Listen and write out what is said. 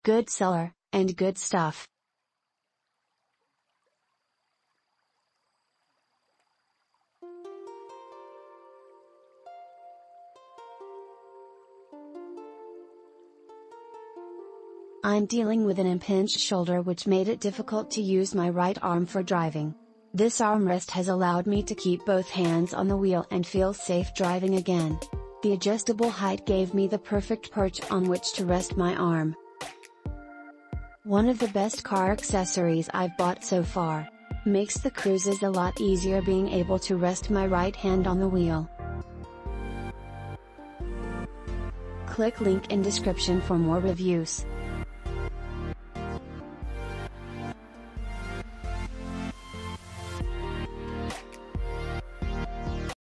Good seller, and good stuff. I'm dealing with an impinged shoulder which made it difficult to use my right arm for driving. This armrest has allowed me to keep both hands on the wheel and feel safe driving again. The adjustable height gave me the perfect perch on which to rest my arm. One of the best car accessories I've bought so far. Makes the cruises a lot easier being able to rest my right hand on the wheel. Click link in description for more reviews.